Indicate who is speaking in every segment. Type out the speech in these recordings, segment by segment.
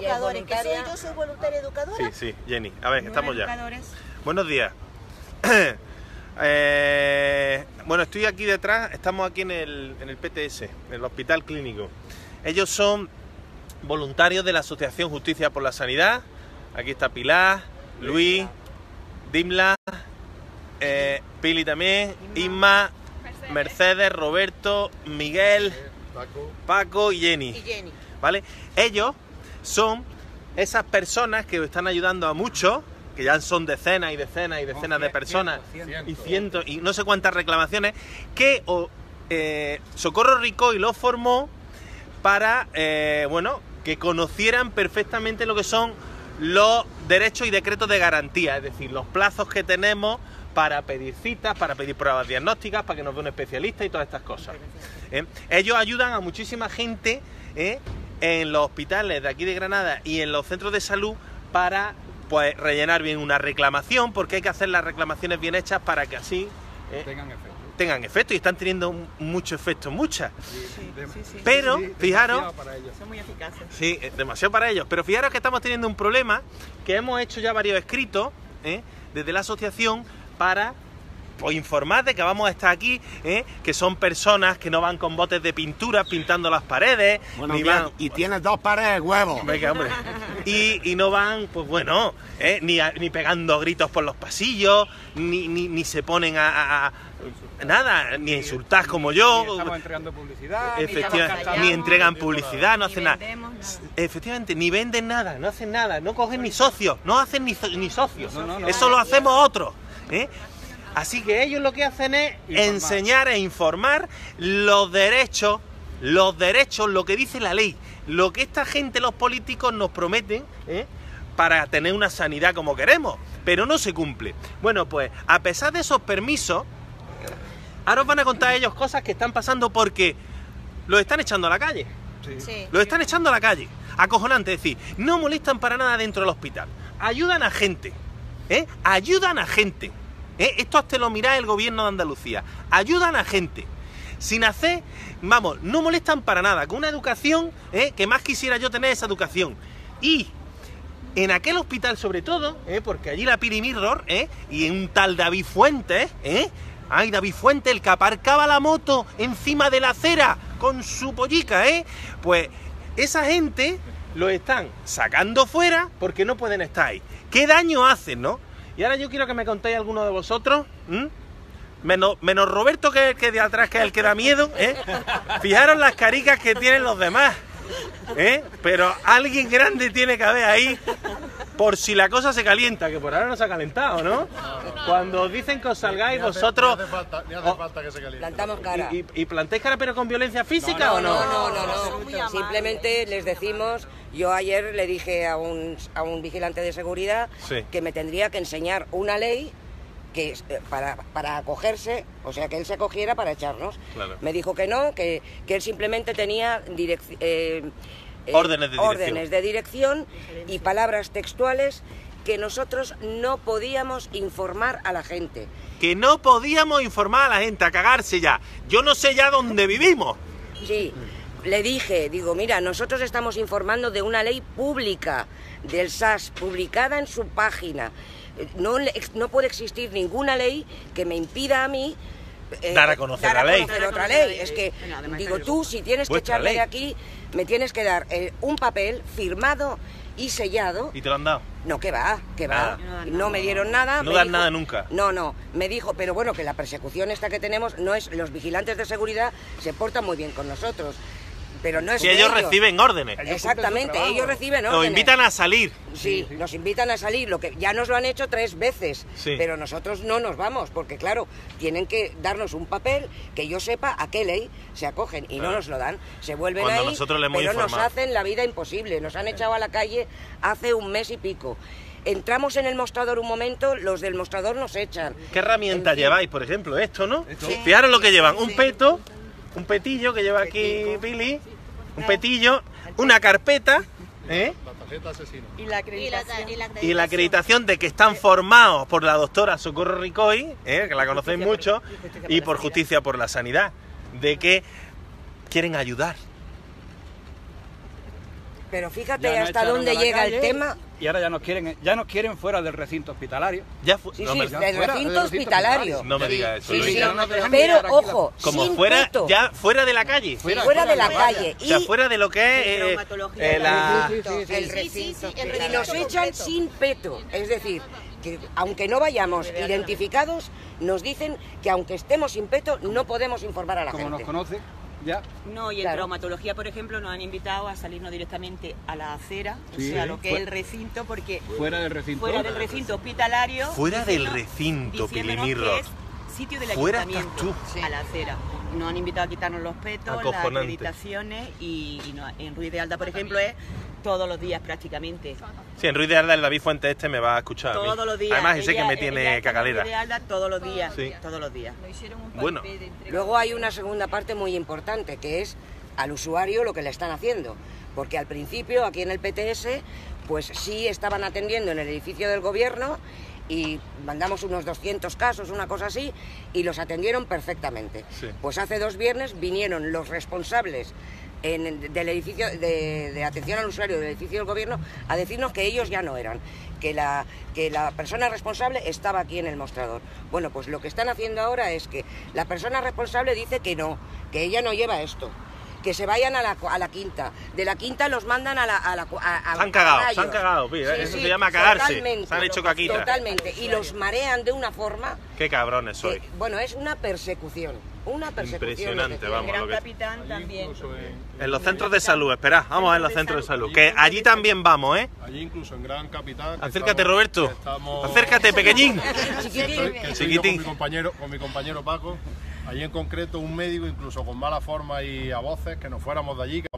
Speaker 1: educadores, que soy yo, soy voluntaria educadora.
Speaker 2: Sí, sí, Jenny. A ver, estamos ya. Buenos días. Bueno, estoy aquí detrás, estamos aquí en el PTS, en el Hospital Clínico. Ellos son voluntarios de la Asociación Justicia por la Sanidad. Aquí está Pilar, Luis, Dimla, Pili también, Isma, Mercedes, Roberto, Miguel, Paco y Jenny. ¿Vale? Ellos son esas personas que están ayudando a muchos, que ya son decenas y decenas y decenas de personas y cientos y no sé cuántas reclamaciones, que Socorro Ricoy los formó para, bueno, que conocieran perfectamente lo que son los derechos y decretos de garantía, es decir, los plazos que tenemos para pedir citas, para pedir pruebas diagnósticas, para que nos vea un especialista y todas estas cosas. Ellos ayudan a muchísima gente en los hospitales de aquí de Granada y en los centros de salud para, pues, rellenar bien una reclamación, porque hay que hacer las reclamaciones bien hechas para que así tengan efecto, y están teniendo mucho efecto, muchas. Pero fijaros,
Speaker 1: son muy eficaces.
Speaker 2: Sí, demasiado para ellos. Pero fijaros que estamos teniendo un problema, que hemos hecho ya varios escritos desde la asociación para, pues, informar de que vamos a estar aquí, que son personas que no van con botes de pintura pintando las paredes,
Speaker 3: bueno,
Speaker 2: ni
Speaker 3: bien,
Speaker 2: van...
Speaker 3: y tienes 2 pares de huevos.
Speaker 2: Venga, hombre. Y no van, pues bueno, ni pegando gritos por los pasillos, ni se ponen nada, ni a insultar como yo.
Speaker 4: Ni estamos entregando publicidad,
Speaker 2: Efectivamente, ni entregan publicidad, no hacen nada. Efectivamente, ni venden nada, no hacen nada, no cogen ni socios, no hacen ni socios. Eso lo hacemos otros. Así que ellos lo que hacen es enseñar e informar los derechos, lo que dice la ley, lo que esta gente, los políticos, nos prometen para tener una sanidad como queremos, pero no se cumple. Bueno, pues a pesar de esos permisos, ahora os van a contar ellos cosas que están pasando porque los están echando a la calle.
Speaker 1: Sí.
Speaker 2: Los están echando a la calle. Acojonante, es decir, no molestan para nada dentro del hospital. Ayudan a gente. Ayudan a gente. Esto hasta lo mira el gobierno de Andalucía. Ayudan a gente. Sin hacer, vamos, no molestan para nada. Con una educación, que más quisiera yo tener esa educación. Y en aquel hospital sobre todo, porque allí la Piri Mirror, y un tal David Fuentes, ay, David Fuentes, el que aparcaba la moto encima de la acera con su pollica, pues esa gente lo están sacando fuera porque no pueden estar ahí. ¿Qué daño hacen, no? Y ahora yo quiero que me contéis alguno de vosotros, menos Roberto, que de atrás, que es el que da miedo, Fijaros las caricas que tienen los demás, pero alguien grande tiene que haber ahí, por si la cosa se calienta, que por ahora no se ha calentado, ¿no? Cuando os dicen que os salgáis, vosotros...
Speaker 3: Ni hace falta que se caliente.
Speaker 5: Plantamos cara.
Speaker 2: ¿Y plantáis cara pero con violencia física o no?
Speaker 5: No. Simplemente les decimos, yo ayer le dije a un vigilante de seguridad que me tendría que enseñar una ley que para acogerse, o sea, que él se acogiera para echarnos. Claro. Me dijo que no, que él simplemente tenía órdenes de dirección y palabras textuales que nosotros no podíamos informar a la gente.
Speaker 2: Que no podíamos informar a la gente, a cagarse ya. Yo no sé ya dónde vivimos.
Speaker 5: Sí, le dije, digo, mira, nosotros estamos informando de una ley pública del SAS, publicada en su página. No puede existir ninguna ley que me impida a mí
Speaker 2: dar a conocer la ley.
Speaker 5: Otra ley. Es que, digo, tú, si tienes que echarme de aquí, me tienes que dar un papel firmado y sellado.
Speaker 2: ¿Y te lo han dado?
Speaker 5: No, que va. No me dieron nada.
Speaker 2: No dan nada nunca.
Speaker 5: No. Me dijo, pero bueno, que la persecución esta que tenemos no es... Los vigilantes de seguridad se portan muy bien con nosotros. Pero no es
Speaker 2: si ellos reciben órdenes.
Speaker 5: Exactamente, ellos reciben órdenes.
Speaker 2: Nos invitan a salir.
Speaker 5: Sí, nos invitan a salir, lo que ya nos lo han hecho 3 veces, pero nosotros no nos vamos, porque claro, tienen que darnos un papel que yo sepa a qué ley se acogen, y no nos lo dan, se vuelven
Speaker 2: cuando
Speaker 5: ahí,
Speaker 2: nosotros le hemos
Speaker 5: pero
Speaker 2: informado.
Speaker 5: nos hacen la vida imposible, nos han echado a la calle hace 1 mes y pico. Entramos en el mostrador un momento, los del mostrador nos echan.
Speaker 2: ¿Qué herramientas lleváis, por ejemplo? Esto, ¿no? Fijaros lo que llevan, un peto, un petillo que lleva aquí Pili, un petillo, una carpeta,
Speaker 3: La tarjeta asesino.
Speaker 1: Y la acreditación.
Speaker 2: Y la acreditación de que están formados por la doctora Socorro Ricoy, que la conocéis mucho, y por Justicia por la Sanidad, de que quieren ayudar.
Speaker 5: Pero fíjate hasta dónde llega el tema.
Speaker 4: Y ahora ya nos quieren fuera del recinto hospitalario.
Speaker 5: Sí, del recinto hospitalario.
Speaker 2: No me digas eso.
Speaker 5: Sí, pero ojo,
Speaker 2: como
Speaker 5: sin
Speaker 2: fuera,
Speaker 5: peto.
Speaker 2: ya fuera de la calle.
Speaker 5: Fuera de la calle.
Speaker 2: O sea, fuera de lo que es
Speaker 5: El recinto. Y nos echan sin peto. Es decir, que aunque no vayamos identificados, nos dicen que aunque estemos sin peto, no podemos informar a la gente.
Speaker 4: Como nos conoce, ya.
Speaker 6: No, y en traumatología, por ejemplo, nos han invitado a salirnos directamente a la acera, o sea, lo que es el recinto, porque...
Speaker 4: Fuera del recinto
Speaker 6: hospitalario...
Speaker 2: Fuera del recinto, Pilimirro.
Speaker 6: Que es sitio del
Speaker 2: fuera
Speaker 6: ayuntamiento, a la acera. Nos han invitado a quitarnos los petos, las acreditaciones, y en Ruiz de Alda, por ejemplo, es todos los días prácticamente.
Speaker 2: Sí, en Ruiz de Alda el David Fuentes me va a escuchar.
Speaker 6: Todos los días.
Speaker 2: Además, ese que me tiene cacalera.
Speaker 6: Ruiz de Alda todos los días.
Speaker 2: Sí.
Speaker 6: Todos los días.
Speaker 2: Bueno.
Speaker 5: Luego hay una segunda parte muy importante, que es al usuario lo que le están haciendo. Porque al principio, aquí en el PTS, pues sí estaban atendiendo en el edificio del gobierno y mandamos unos 200 casos, una cosa así, y los atendieron perfectamente. Sí. Pues hace 2 viernes vinieron los responsables del edificio de atención al usuario del edificio del gobierno a decirnos que ellos ya no eran, que la persona responsable estaba aquí en el mostrador. Bueno, pues lo que están haciendo ahora es que la persona responsable dice que no, que ella no lleva esto, que se vayan a la quinta, de la quinta los mandan a
Speaker 2: se han cagado, pilla, eso se llama cagarse, se han hecho caquita.
Speaker 5: Totalmente, y los marean de una forma...
Speaker 2: Qué cabrones soy.
Speaker 5: Bueno, es una persecución.
Speaker 2: Impresionante, vamos.
Speaker 6: El Gran Capitán también.
Speaker 2: En los centros de salud, espera, vamos a ver los centros de salud. Que allí también vamos, ¿eh?
Speaker 3: Allí incluso en Gran Capitán.
Speaker 2: Acércate, Roberto. Acércate, pequeñín.
Speaker 3: Chiquitín. Con mi compañero Paco. Allí en concreto un médico, incluso con mala forma y a voces, que nos fuéramos de allí.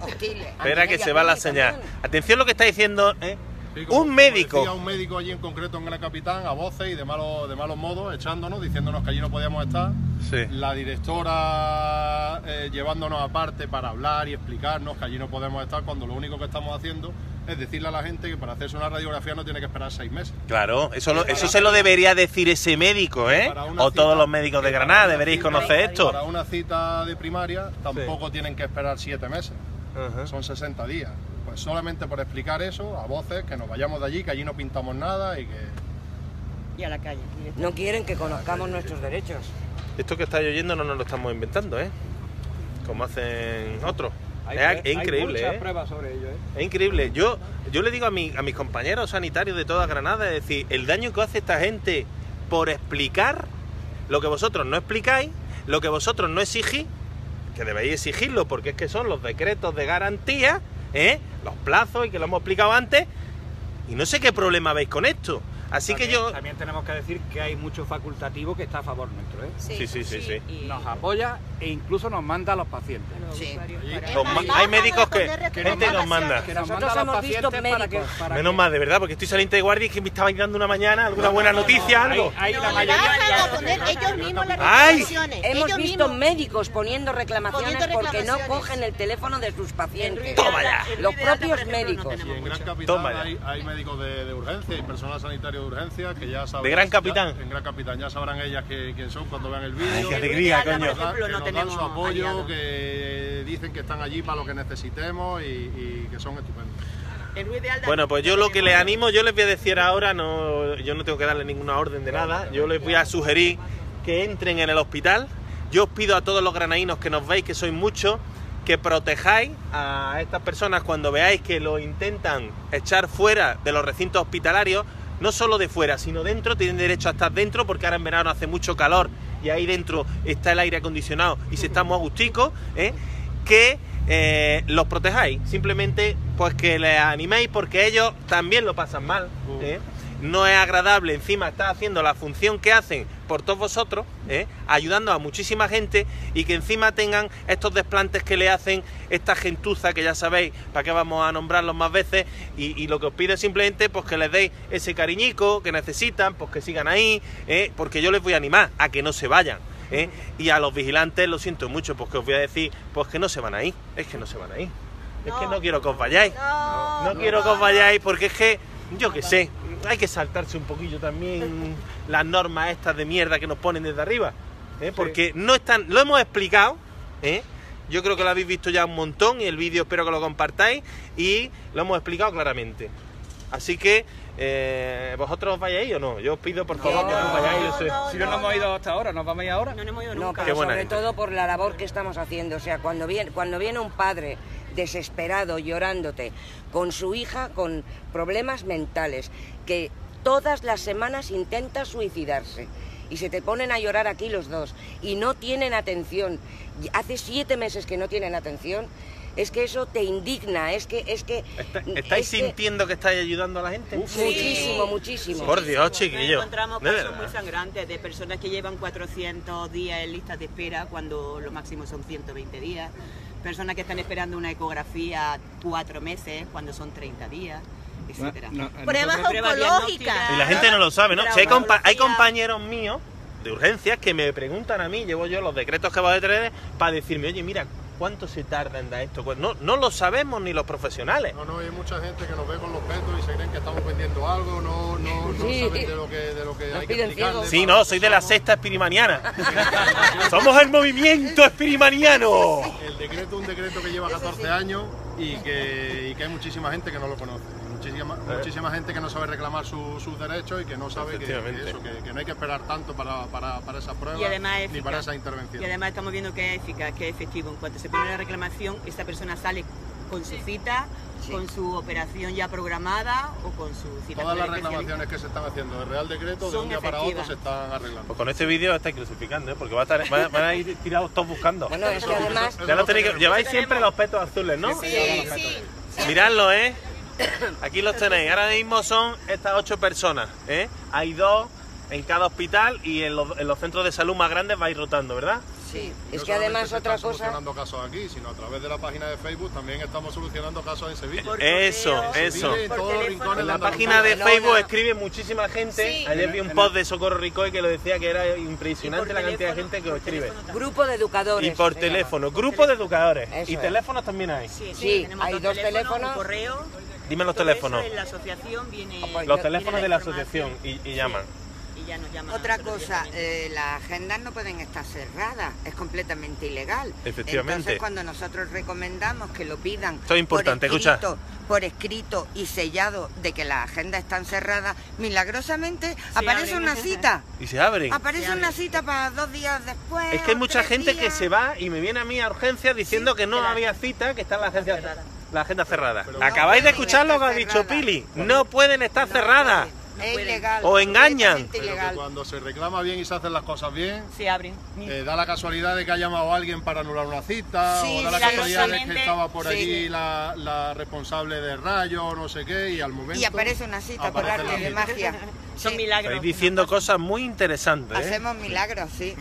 Speaker 2: Espera que se va la señal. Atención lo que está diciendo, ¿eh?
Speaker 3: Sí,
Speaker 2: un médico.
Speaker 3: Un médico allí en concreto en Gran Capitán, a voces y de malos modos, echándonos, diciéndonos que allí no podíamos estar.
Speaker 2: Sí.
Speaker 3: La directora llevándonos aparte para hablar y explicarnos que allí no podemos estar, cuando lo único que estamos haciendo es decirle a la gente que para hacerse una radiografía no tiene que esperar 6 meses.
Speaker 2: Claro, eso se lo debería decir ese médico, ¿eh? O todos los médicos de Granada deberéis conocer esto.
Speaker 3: Para una cita de primaria tampoco tienen que esperar 7 meses, son 60 días. Pues solamente por explicar eso, a voces, que nos vayamos de allí, que allí no pintamos nada y que...
Speaker 6: Y a la calle.
Speaker 5: No quieren que conozcamos nuestros derechos.
Speaker 2: Esto que estáis oyendo no nos lo estamos inventando, ¿eh? Como hacen otros. Es increíble,
Speaker 4: hay muchas pruebas sobre ello, ¿eh?
Speaker 2: Es increíble. Yo le digo a mis compañeros sanitarios de toda Granada, es decir, el daño que hace esta gente por explicar lo que vosotros no explicáis, lo que vosotros no exigís, que debéis exigirlo porque es que son los decretos de garantía, los plazos, y que lo hemos explicado antes, y no sé qué problema veis con esto. Así
Speaker 4: también,
Speaker 2: que yo...
Speaker 4: También tenemos que decir que hay mucho facultativo que está a favor nuestro, ¿eh?
Speaker 2: Sí.
Speaker 4: Nos apoya e incluso nos manda a los pacientes.
Speaker 5: Sí.
Speaker 2: Hay médicos que gente nos manda.
Speaker 4: Que nos manda a los pacientes para
Speaker 2: Menos mal, de verdad, porque estoy saliente de guardia y que me estabais dando una mañana alguna buena noticia, algo.
Speaker 4: Hay la
Speaker 1: mayoría
Speaker 4: mayoría...
Speaker 1: a poner ellos mismos las reclamaciones.
Speaker 5: Hemos visto médicos poniendo reclamaciones porque no cogen el teléfono de sus pacientes.
Speaker 2: Toma ya.
Speaker 5: Los propios médicos.
Speaker 3: Y en Gran Capitán hay médicos de urgencia y personal sanitario de urgencia que ya saben...
Speaker 2: ¿De Gran Capitán?
Speaker 3: En Gran Capitán ya sabrán ellas quién son cuando vean el vídeo.
Speaker 2: Ay, qué alegría, coño.
Speaker 3: Que nos dan su apoyo, que dicen que están allí para lo que necesitemos y que son estupendos.
Speaker 2: Bueno, pues yo lo que les animo, yo les voy a decir ahora, yo no tengo que darle ninguna orden de nada, yo les voy a sugerir que entren en el hospital. Yo os pido a todos los granadinos que nos veis, que sois muchos, que protejáis a estas personas cuando veáis que lo intentan echar fuera de los recintos hospitalarios. No solo de fuera, sino dentro, tienen derecho a estar dentro, porque ahora en verano hace mucho calor y ahí dentro está el aire acondicionado y se está muy agusticos, que los protejáis, simplemente pues que les animéis, porque ellos también lo pasan mal, No es agradable encima estar haciendo la función que hacen por todos vosotros, ayudando a muchísima gente, y que encima tengan estos desplantes que le hacen esta gentuza, que ya sabéis para qué vamos a nombrarlos más veces, y lo que os pido es simplemente pues que les deis ese cariñico que necesitan, pues que sigan ahí, porque yo les voy a animar a que no se vayan. Y a los vigilantes lo siento mucho, porque os voy a decir pues que no se van a ir, es que no se van a ir, es que no quiero que os vayáis, no quiero que os vayáis, porque es que, yo qué sé, hay que saltarse un poquillo también las normas estas de mierda que nos ponen desde arriba, porque no están, lo hemos explicado, yo creo que lo habéis visto ya un montón y el vídeo espero que lo compartáis y lo hemos explicado claramente. Así que, ¿vosotros os vayáis o no? Yo os pido por favor que no vayáis.
Speaker 4: Si no nos hemos ido hasta ahora, ¿nos vamos a ir ahora?
Speaker 6: No nos hemos ido
Speaker 5: No,
Speaker 6: nunca.
Speaker 5: pero sobre todo por la labor que estamos haciendo. O sea, cuando viene un padre desesperado, llorándote, con su hija con problemas mentales, que todas las semanas intenta suicidarse, y se te ponen a llorar aquí los dos, y no tienen atención, hace 7 meses que no tienen atención, es que eso te indigna,
Speaker 2: ¿Estáis sintiendo que estáis ayudando a la gente?
Speaker 5: Muchísimo, muchísimo.
Speaker 2: Por Dios, chiquillo.
Speaker 6: Nos encontramos casos muy sangrantes de personas que llevan 400 días en listas de espera cuando lo máximo son 120 días. Personas que están esperando una ecografía 4 meses cuando son 30 días, etcétera.
Speaker 1: Pruebas oncológicas.
Speaker 2: Y la gente no lo sabe, ¿no? Si hay compañeros míos de urgencias que me preguntan a mí, llevo yo los decretos que voy a traer para decirme, oye, mira, ¿cuánto se tarda en dar esto? Pues no lo sabemos ni los profesionales.
Speaker 3: No, hay mucha gente que nos ve con los petos y se creen que estamos vendiendo algo, no saben de lo que hay que explicarles.
Speaker 2: Sí, no, soy de la secta espirimaniana. Somos el movimiento espirimaniano.
Speaker 3: El decreto es un decreto que lleva 14 años y que hay muchísima gente que no lo conoce. Muchísima gente que no sabe reclamar sus derechos y que no sabe que no hay que esperar tanto para esas pruebas ni para esa intervención.
Speaker 6: Y además estamos viendo que es eficaz, que es efectivo. En cuanto se pone la reclamación, esta persona sale con su cita, con su operación ya programada o con su cita.
Speaker 3: Todas las reclamaciones que se están haciendo de Real Decreto de un día para otro se están arreglando.
Speaker 2: Pues con este vídeo estáis crucificando, ¿eh? Porque van a ir tirados todos buscando.
Speaker 5: Bueno, es que además...
Speaker 2: Lleváis siempre los petos azules, ¿no?
Speaker 1: Sí.
Speaker 2: Miradlo, ¿eh? Aquí los tenéis. Ahora mismo son estas 8 personas, ¿eh? Hay 2 en cada hospital y en los centros de salud más grandes vais rotando, ¿verdad?
Speaker 5: Sí,
Speaker 3: es
Speaker 5: que además otra cosa...
Speaker 3: No solucionando casos aquí, sino a través de la página de Facebook también estamos solucionando casos en Sevilla.
Speaker 2: Eso.
Speaker 3: En
Speaker 2: la página de Facebook escribe muchísima gente. Sí. Ayer vi un post de Socorro Ricoy que lo decía que era impresionante la cantidad de gente que lo escribe.
Speaker 5: Grupo de educadores.
Speaker 2: Y por teléfono, grupo de educadores.
Speaker 5: Eso
Speaker 2: y teléfonos también hay.
Speaker 5: Sí, hay 2 teléfonos.
Speaker 6: Un correo.
Speaker 2: Dime los teléfonos.
Speaker 6: En la asociación viene...
Speaker 2: Los teléfonos de la asociación y llaman.
Speaker 6: Y ya nos llaman.
Speaker 7: Otra cosa, las agendas no pueden estar cerradas, es completamente ilegal.
Speaker 2: Efectivamente.
Speaker 7: Entonces, cuando nosotros recomendamos que lo pidan
Speaker 2: Esto es importante,
Speaker 7: por escrito y sellado de que las agendas están cerradas, milagrosamente aparece una cita.
Speaker 2: Y se abren.
Speaker 7: Aparece una cita para 2 días después.
Speaker 2: Es que hay mucha gente
Speaker 7: días.
Speaker 2: que se va y me viene a mí a urgencias diciendo que no había cita, que está la agenda cerrada. Acabáis de escuchar lo que ha dicho Pili. No pueden estar cerradas.
Speaker 7: Es ilegal.
Speaker 2: O engañan.
Speaker 3: Pero que cuando se reclama bien y se hacen las cosas bien,
Speaker 6: se abren.
Speaker 3: Da la casualidad de que ha llamado a alguien para anular una cita, o da la casualidad de que estaba por allí la responsable de Rayo, no sé qué, y al momento...
Speaker 7: Y aparece una cita por arte de magia.
Speaker 6: Son milagros.
Speaker 2: Estáis diciendo cosas muy interesantes, ¿eh?
Speaker 7: Hacemos milagros, sí.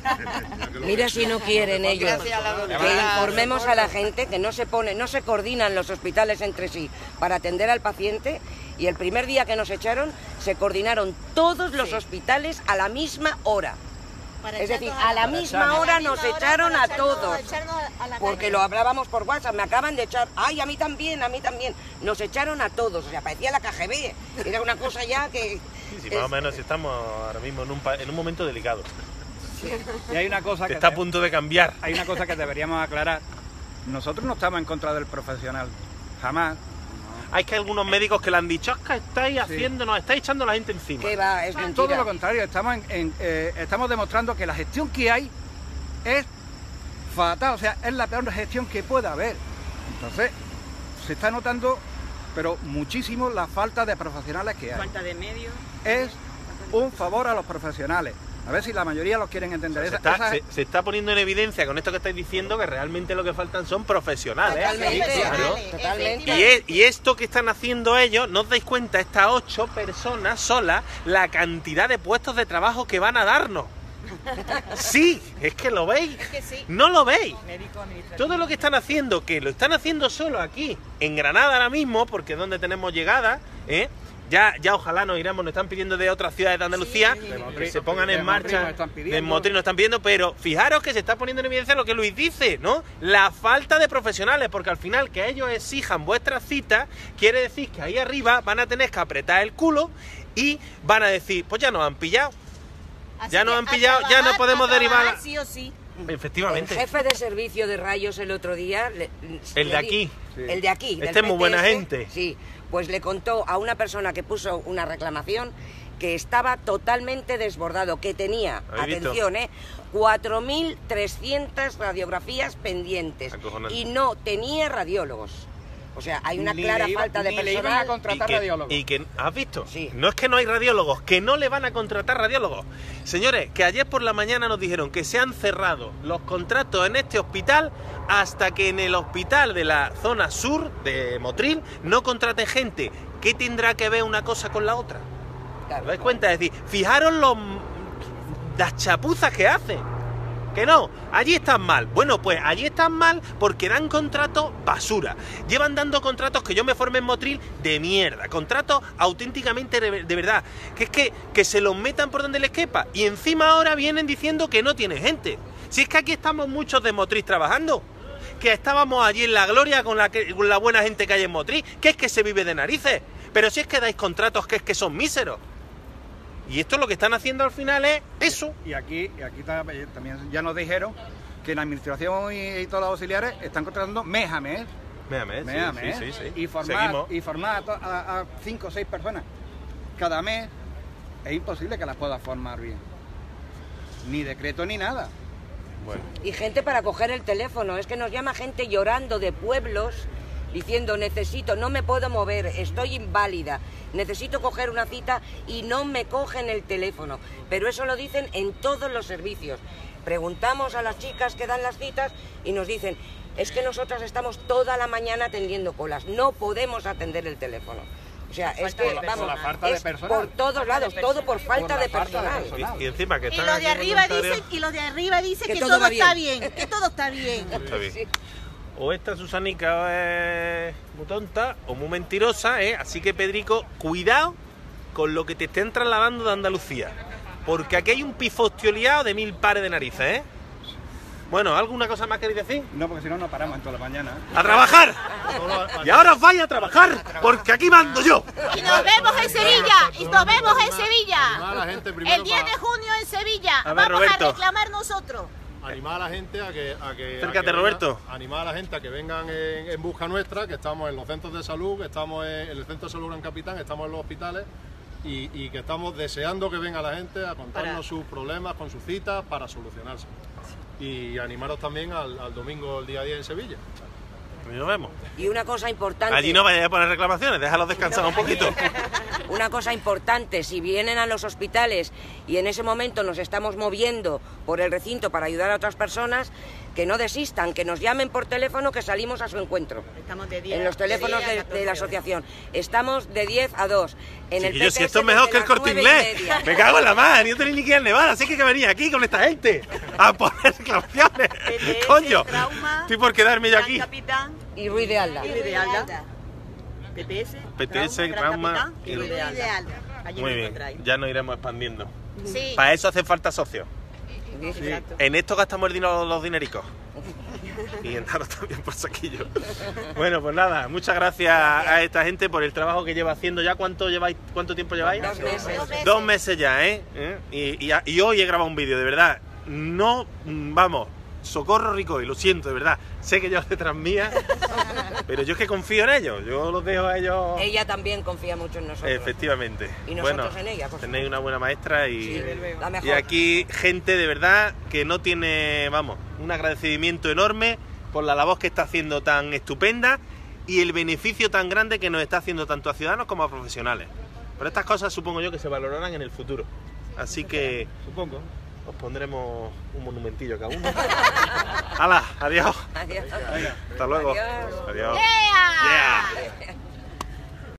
Speaker 5: Mira si no quieren ellos que informemos a la gente que no se coordinan los hospitales entre sí para atender al paciente, y el primer día que nos echaron se coordinaron todos los hospitales a la misma hora. Es decir, a la misma hora nos echaron a todos, porque lo hablábamos por WhatsApp, me acaban de echar, ay, a mí también, nos echaron a todos, o sea, parecía la KGB, era una cosa ya que...
Speaker 2: Sí, más o menos estamos ahora mismo en un momento delicado.
Speaker 4: Sí. Y hay una cosa
Speaker 2: que está a punto de cambiar.
Speaker 4: Hay una cosa que deberíamos aclarar, nosotros no estamos en contra del profesional, jamás.
Speaker 2: Hay que algunos médicos que le han dicho, es que estáis haciendo, nos estáis echando a la gente encima.
Speaker 5: ¿Qué va? Es mentira.
Speaker 4: Todo lo contrario, estamos demostrando que la gestión que hay es fatal, o sea, es la peor gestión que pueda haber. Entonces, se está notando, pero muchísimo, la falta de profesionales que hay.
Speaker 6: Falta de medios.
Speaker 4: Es un favor a los profesionales. A ver si la mayoría los quieren entender.
Speaker 2: Se está poniendo en evidencia con esto que estáis diciendo que realmente lo que faltan son profesionales.
Speaker 5: Totalmente.
Speaker 2: Y esto que están haciendo ellos, ¿no os dais cuenta? Estas 8 personas solas, la cantidad de puestos de trabajo que van a darnos. Sí, es que lo veis. No lo veis. Todo lo que están haciendo, que lo están haciendo solo aquí, en Granada ahora mismo, porque es donde tenemos llegada, Ya ojalá nos iremos, nos están pidiendo de otras ciudades de Andalucía que se pongan en marcha. De Motril nos están pidiendo, pero fijaros que se está poniendo en evidencia lo que Luis dice, ¿no? La falta de profesionales, porque al final que ellos exijan vuestras citas, quiere decir que ahí arriba van a tener que apretar el culo y van a decir, pues ya nos han pillado. Ya nos han pillado, ya no podemos derivar.
Speaker 1: Sí o sí.
Speaker 2: Efectivamente.
Speaker 5: El jefe de servicio de rayos el otro día...
Speaker 2: El de aquí.
Speaker 5: El de aquí.
Speaker 2: Este es muy buena gente.
Speaker 5: Sí, pues le contó a una persona que puso una reclamación que estaba totalmente desbordado, que tenía, atención, 4.300 radiografías pendientes y no tenía radiólogos. O sea, hay una clara falta de personal.
Speaker 4: Le iban a contratar radiólogos.
Speaker 2: Y que, ¿has visto?
Speaker 5: Sí.
Speaker 2: No es que no hay radiólogos, que no le van a contratar radiólogos. Señores, que ayer por la mañana nos dijeron que se han cerrado los contratos en este hospital hasta que en el hospital de la zona sur de Motril no contraten gente. ¿Qué tendrá que ver una cosa con la otra?
Speaker 5: Claro,
Speaker 2: ¿Os dais cuenta? Es decir, fijaros las chapuzas que hacen. Que no, allí están mal. Bueno, pues allí están mal porque dan contratos basura. Llevan dando contratos que yo me formé en Motril de mierda. Contratos auténticamente de verdad. Que es que se los metan por donde les quepa. Y encima ahora vienen diciendo que no tiene gente. Si es que aquí estamos muchos de Motril trabajando. Que estábamos allí en la gloria con la buena gente que hay en Motril. Que es que se vive de narices. Pero si es que dais contratos que es que son míseros. Y esto lo que están haciendo al final es eso.
Speaker 4: Y aquí también ya nos dijeron que la administración y todos los auxiliares están contratando mes a mes.
Speaker 2: Mes a mes, sí.
Speaker 4: Y formar a 5 o 6 personas cada mes es imposible que las pueda formar bien. Ni decreto ni nada.
Speaker 2: Bueno.
Speaker 5: Y gente para coger el teléfono. Es que nos llama gente llorando de pueblos diciendo no me puedo mover, estoy inválida, necesito coger una cita y no me cogen el teléfono. Pero eso lo dicen en todos los servicios. Preguntamos a las chicas que dan las citas y nos dicen, es que nosotras estamos toda la mañana atendiendo colas, no podemos atender el teléfono. O sea, es que, vamos,
Speaker 4: la falta de personal.
Speaker 5: Por todos lados, todo por falta de personal.
Speaker 2: Y encima que están
Speaker 1: los de arriba dicen que todo está bien, que todo está bien.
Speaker 2: Está bien. Sí. O esta Susanica es muy tonta o muy mentirosa, ¿eh? Así que, Pedrico, cuidado con lo que te estén trasladando de Andalucía. Porque aquí hay un pifostio liado de 1000 pares de narices, ¿eh? Bueno, ¿alguna cosa más queréis decir?
Speaker 4: No, porque si no, nos paramos en toda la mañana.
Speaker 2: ¡A trabajar! Y ahora os vais a trabajar, porque aquí mando yo.
Speaker 1: Y nos vemos en Sevilla, el 10 de junio en Sevilla.
Speaker 2: A ver,
Speaker 1: vamos
Speaker 2: Roberto.
Speaker 1: a reclamar nosotros.
Speaker 3: Animar a la gente a que
Speaker 2: Acércate, Roberto.
Speaker 3: Animar a la gente a que vengan en busca nuestra, que estamos en los centros de salud, que estamos en el centro de salud Gran Capitán, estamos en los hospitales y que estamos deseando que venga la gente a contarnos sus problemas con sus citas para solucionarse. Y animaros también al domingo, el día 10 en Sevilla.
Speaker 2: Y nos vemos.
Speaker 5: Y una cosa importante...
Speaker 2: Allí no vayáis a poner reclamaciones, déjalos descansar un poquito.
Speaker 5: Una cosa importante, si vienen a los hospitales y en ese momento nos estamos moviendo por el recinto para ayudar a otras personas, que no desistan, que nos llamen por teléfono, que salimos a su encuentro.
Speaker 6: Estamos de 10,
Speaker 5: en los teléfonos de la asociación. Estamos de 10 a 2. En el PTS,
Speaker 2: si esto es mejor que el Corte Inglés. Me cago en la madre, yo no tenía ni que ir al Nevada, así que venía aquí con esta gente a poner reclamaciones.
Speaker 6: PTS,
Speaker 2: coño,
Speaker 6: trauma,
Speaker 2: estoy por quedarme yo aquí.
Speaker 6: Capitán
Speaker 5: y Ruiz de Alda.
Speaker 6: PTS,
Speaker 2: trauma
Speaker 6: y Ruiz de Alda.
Speaker 2: Muy bien, ya nos iremos expandiendo.
Speaker 1: Sí.
Speaker 2: Para eso hace falta socios.
Speaker 5: Sí.
Speaker 2: En esto gastamos el dinero los dinericos. Y en daros también por saquillo. Bueno, pues nada, muchas gracias a esta gente por el trabajo que lleva haciendo ya. ¿Cuánto tiempo lleváis?
Speaker 5: 2 meses.
Speaker 2: 2 meses ya, ¿eh? Y hoy he grabado un vídeo, de verdad. No, vamos, socorro Rico, y lo siento, de verdad. Sé que yo detrás mía, pero yo es que confío en ellos. Yo los dejo a ellos.
Speaker 5: Ella también confía mucho en nosotros.
Speaker 2: Efectivamente.
Speaker 5: Y nosotros
Speaker 2: bueno,
Speaker 5: en ella.
Speaker 2: tenéis una buena maestra
Speaker 5: sí, la mejor.
Speaker 2: Y aquí gente de verdad que no tiene, vamos, un agradecimiento enorme por la labor que está haciendo tan estupenda y el beneficio tan grande que nos está haciendo tanto a ciudadanos como a profesionales. Pero estas cosas supongo yo que se valorarán en el futuro. Así que
Speaker 4: supongo.
Speaker 2: Os pondremos un monumentillo cada uno. ¡Hala! ¡Adiós!
Speaker 5: Adiós.
Speaker 2: Hasta luego.
Speaker 5: Adiós.
Speaker 2: Adiós.
Speaker 1: ¡Yeah!
Speaker 2: Yeah.